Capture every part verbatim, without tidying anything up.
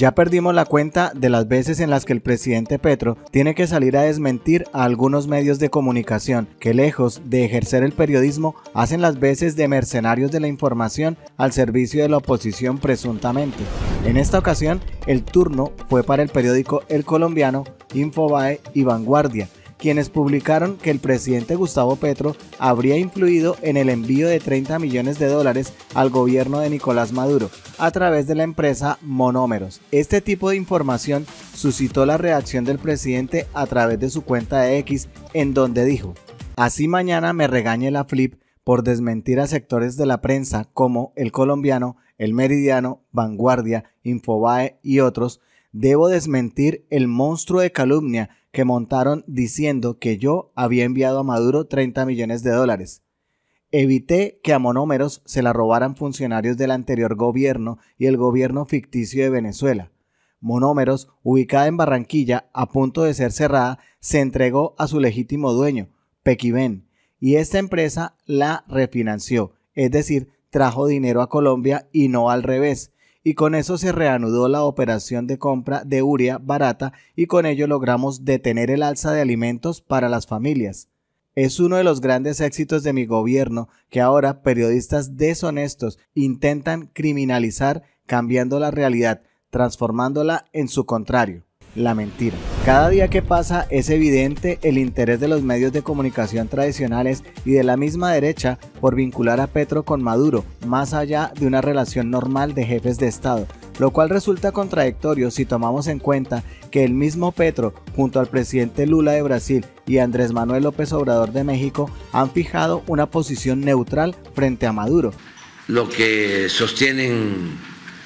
Ya perdimos la cuenta de las veces en las que el presidente Petro tiene que salir a desmentir a algunos medios de comunicación que, lejos de ejercer el periodismo, hacen las veces de mercenarios de la información al servicio de la oposición presuntamente. En esta ocasión, el turno fue para el periódico El Colombiano, Infobae y Vanguardia, quienes publicaron que el presidente Gustavo Petro habría influido en el envío de treinta millones de dólares al gobierno de Nicolás Maduro a través de la empresa Monómeros. Este tipo de información suscitó la reacción del presidente a través de su cuenta de X, en donde dijo: así mañana me regañe la Flip por desmentir a sectores de la prensa como El Colombiano, El Meridiano, Vanguardia, Infobae y otros, debo desmentir el monstruo de calumnia que montaron diciendo que yo había enviado a Maduro treinta millones de dólares. Evité que a Monómeros se la robaran funcionarios del anterior gobierno y el gobierno ficticio de Venezuela. Monómeros, ubicada en Barranquilla, a punto de ser cerrada, se entregó a su legítimo dueño, Pequiven, y esta empresa la refinanció, es decir, trajo dinero a Colombia y no al revés. Y con eso se reanudó la operación de compra de urea barata y con ello logramos detener el alza de alimentos para las familias. Es uno de los grandes éxitos de mi gobierno que ahora periodistas deshonestos intentan criminalizar cambiando la realidad, transformándola en su contrario, la mentira. Cada día que pasa es evidente el interés de los medios de comunicación tradicionales y de la misma derecha por vincular a Petro con Maduro, más allá de una relación normal de jefes de Estado, lo cual resulta contradictorio si tomamos en cuenta que el mismo Petro, junto al presidente Lula de Brasil y Andrés Manuel López Obrador de México, han fijado una posición neutral frente a Maduro. Lo que sostienen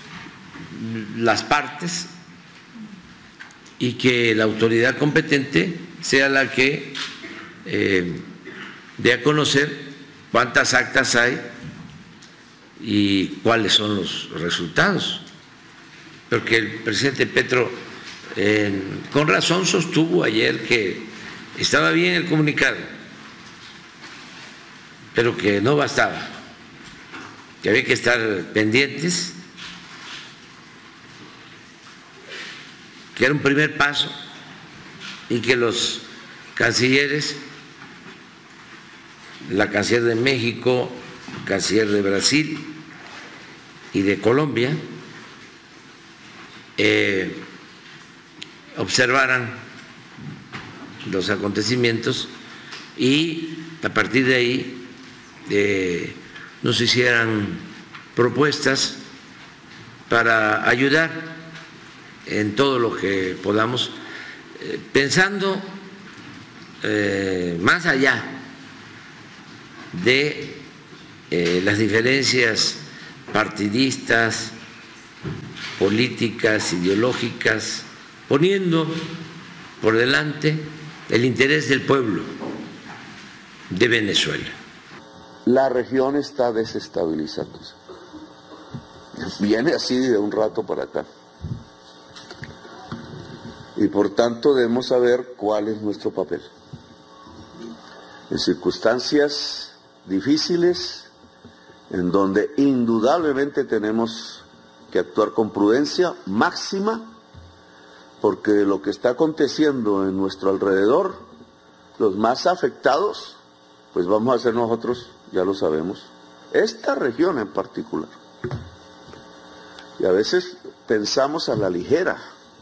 las partes y que la autoridad competente sea la que eh, dé a conocer cuántas actas hay y cuáles son los resultados. Porque el presidente Petro eh, con razón sostuvo ayer que estaba bien el comunicado, pero que no bastaba, que había que estar pendientes, que era un primer paso y que los cancilleres, la canciller de México, el canciller de Brasil y de Colombia, eh, observaran los acontecimientos y a partir de ahí eh, nos hicieran propuestas para ayudar en todo lo que podamos, eh, pensando eh, más allá de eh, las diferencias partidistas, políticas, ideológicas, poniendo por delante el interés del pueblo de Venezuela. La región está desestabilizándose. Viene así de un rato para acá. Y por tanto debemos saber cuál es nuestro papel. En circunstancias difíciles, en donde indudablemente tenemos que actuar con prudencia máxima, porque de lo que está aconteciendo en nuestro alrededor, los más afectados, pues vamos a ser nosotros, ya lo sabemos, esta región en particular. Y a veces pensamos a la ligera,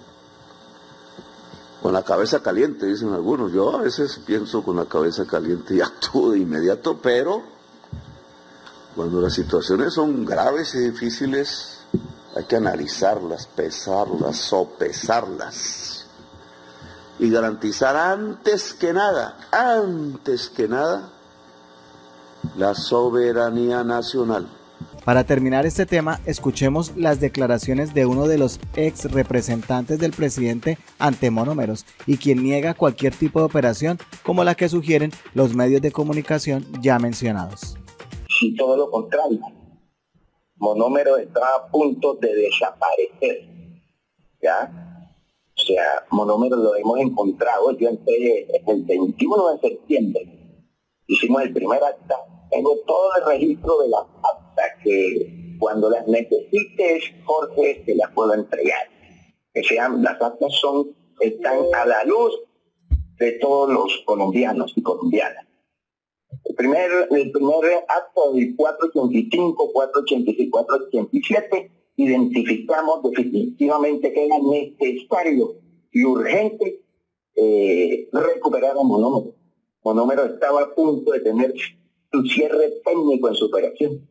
con la cabeza caliente, dicen algunos. Yo a veces pienso con la cabeza caliente y actúo de inmediato, pero cuando las situaciones son graves y difíciles, hay que analizarlas, pesarlas, sopesarlas y garantizar antes que nada, antes que nada, la soberanía nacional. Para terminar este tema, escuchemos las declaraciones de uno de los ex representantes del presidente ante Monómeros y quien niega cualquier tipo de operación como la que sugieren los medios de comunicación ya mencionados. Y todo lo contrario, Monómeros está a punto de desaparecer, ¿ya? O sea, Monómeros lo hemos encontrado, yo entré el veintiuno de septiembre, hicimos el primer acta, tengo todo el registro de las actas que cuando las necesites, Jorge, te las puedo entregar. que sean, las actas son, están a la luz de todos los colombianos y colombianas. El primer, el primer acto del cuatrocientos ochenta y cinco, cuatrocientos ochenta y seis, cuatrocientos ochenta y siete, identificamos definitivamente que era necesario y urgente eh, recuperar a Monómero. Monómero estaba a punto de tener su cierre técnico en su operación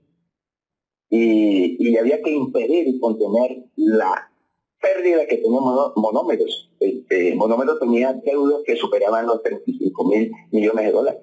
y, y había que impedir y contener la pérdida que tenía Monómeros. Este, Monómero tenía deudas que superaban los treinta y cinco mil millones de dólares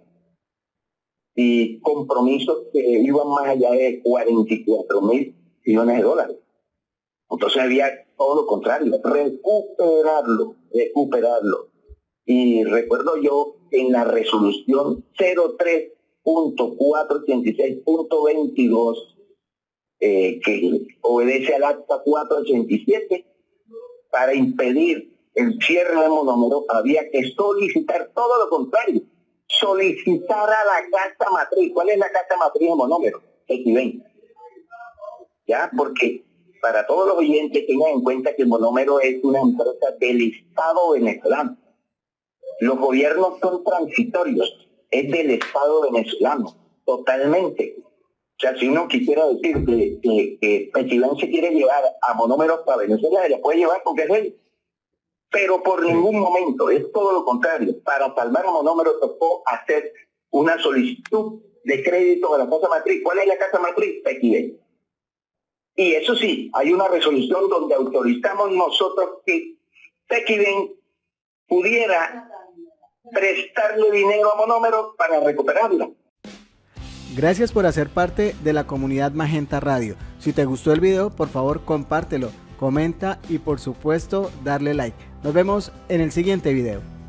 y compromisos que iban más allá de cuarenta y cuatro mil millones de dólares. Entonces había todo lo contrario, recuperarlo, recuperarlo. Y recuerdo yo en la resolución cero tres punto cuatrocientos ochenta y seis punto veintidós, eh, que obedece al acta cuatrocientos ochenta y siete, para impedir el cierre de Monómero había que solicitar todo lo contrario, solicitar a la casa matriz. ¿Cuál es la casa matriz de Monómero? Equiven. ¿Ya? Porque para todos los oyentes tengan en cuenta que Monómero es una empresa del Estado venezolano. Los gobiernos son transitorios, es del Estado venezolano, totalmente. O sea, si uno quisiera decir que, que, que Equiven se quiere llevar a Monómero para Venezuela, se la puede llevar porque es él. Pero por ningún momento, es todo lo contrario. Para salvar a Monómero tocó hacer una solicitud de crédito a la casa matriz. ¿Cuál es la casa matriz? Equiven. Y eso sí, hay una resolución donde autorizamos nosotros que Equiven pudiera prestarle dinero a Monómero para recuperarla. Gracias por hacer parte de la comunidad Magenta Radio. Si te gustó el video, por favor compártelo, comenta y por supuesto darle like. Nos vemos en el siguiente video.